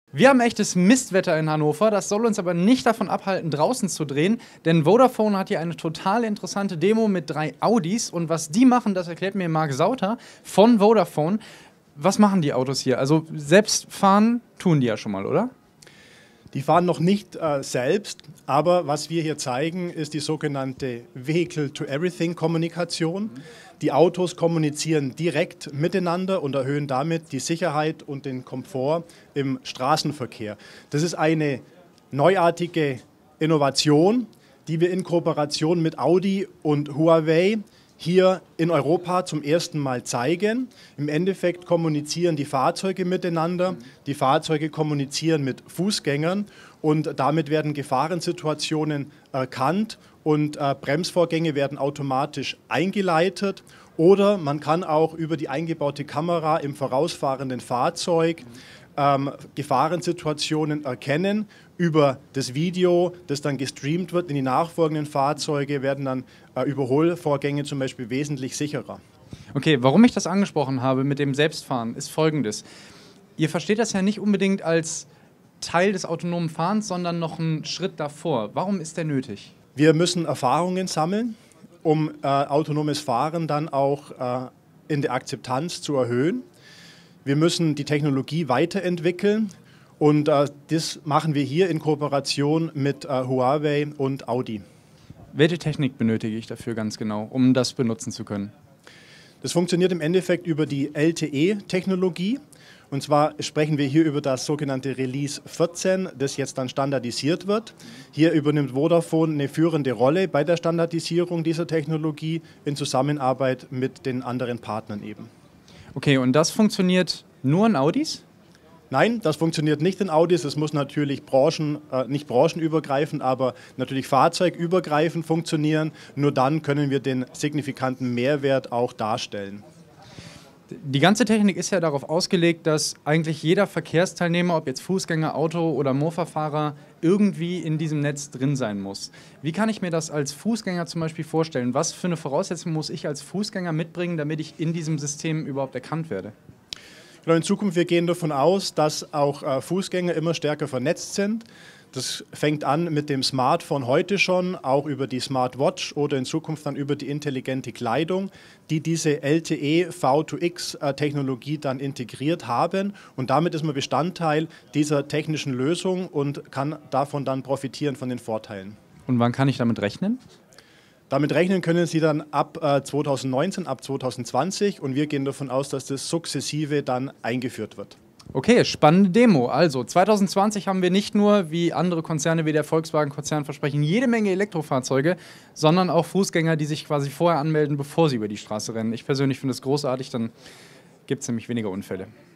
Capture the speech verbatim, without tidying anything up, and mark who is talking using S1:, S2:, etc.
S1: Wir haben echtes Mistwetter in Hannover, das soll uns aber nicht davon abhalten, draußen zu drehen, denn Vodafone hat hier eine total interessante Demo mit drei Audis und was die machen, das erklärt mir Marc Sauter von Vodafone. Was machen die Autos hier? Also selbst fahren tun die ja schon mal, oder?
S2: Die fahren noch nicht äh, selbst, aber was wir hier zeigen, ist die sogenannte Vehicle-to-Everything-Kommunikation. Die Autos kommunizieren direkt miteinander und erhöhen damit die Sicherheit und den Komfort im Straßenverkehr. Das ist eine neuartige Innovation, die wir in Kooperation mit Audi und Huawei hier in Europa zum ersten Mal zeigen. Im Endeffekt kommunizieren die Fahrzeuge miteinander, die Fahrzeuge kommunizieren mit Fußgängern und damit werden Gefahrensituationen erkannt und äh, Bremsvorgänge werden automatisch eingeleitet oder man kann auch über die eingebaute Kamera im vorausfahrenden Fahrzeug ähm, Gefahrensituationen erkennen. Über das Video, das dann gestreamt wird in die nachfolgenden Fahrzeuge, werden dann äh, Überholvorgänge zum Beispiel wesentlich sicherer.
S1: Okay, warum ich das angesprochen habe mit dem Selbstfahren, ist folgendes. Ihr versteht das ja nicht unbedingt als Teil des autonomen Fahrens, sondern noch einen Schritt davor. Warum ist der nötig?
S2: Wir müssen Erfahrungen sammeln, um äh, autonomes Fahren dann auch äh, in der Akzeptanz zu erhöhen. Wir müssen die Technologie weiterentwickeln. Und äh, das machen wir hier in Kooperation mit äh, Huawei und Audi.
S1: Welche Technik benötige ich dafür ganz genau, um das benutzen zu können?
S2: Das funktioniert im Endeffekt über die L T E-Technologie. Und zwar sprechen wir hier über das sogenannte Release vierzehn, das jetzt dann standardisiert wird. Hier übernimmt Vodafone eine führende Rolle bei der Standardisierung dieser Technologie in Zusammenarbeit mit den anderen Partnern eben.
S1: Okay, und das funktioniert nur in Audis?
S2: Nein, das funktioniert nicht in Audis. Es muss natürlich branchen, äh, nicht branchenübergreifend, aber natürlich fahrzeugübergreifend funktionieren. Nur dann können wir den signifikanten Mehrwert auch darstellen.
S1: Die ganze Technik ist ja darauf ausgelegt, dass eigentlich jeder Verkehrsteilnehmer, ob jetzt Fußgänger, Auto oder Mofa-Fahrer, irgendwie in diesem Netz drin sein muss. Wie kann ich mir das als Fußgänger zum Beispiel vorstellen? Was für eine Voraussetzung muss ich als Fußgänger mitbringen, damit ich in diesem System überhaupt erkannt werde?
S2: Genau, in Zukunft, wir gehen davon aus, dass auch äh, Fußgänger immer stärker vernetzt sind. Das fängt an mit dem Smartphone heute schon, auch über die Smartwatch oder in Zukunft dann über die intelligente Kleidung, die diese L T E V zwei X-Technologie dann integriert haben. Und damit ist man Bestandteil dieser technischen Lösung und kann davon dann profitieren von den Vorteilen.
S1: Und wann kann ich damit rechnen?
S2: Damit rechnen können Sie dann ab äh, zweitausendneunzehn, ab zweitausendzwanzig und wir gehen davon aus, dass das sukzessive dann eingeführt wird.
S1: Okay, spannende Demo. Also zweitausendzwanzig haben wir nicht nur, wie andere Konzerne wie der Volkswagen-Konzern versprechen, jede Menge Elektrofahrzeuge, sondern auch Fußgänger, die sich quasi vorher anmelden, bevor sie über die Straße rennen. Ich persönlich finde das großartig, dann gibt es nämlich weniger Unfälle.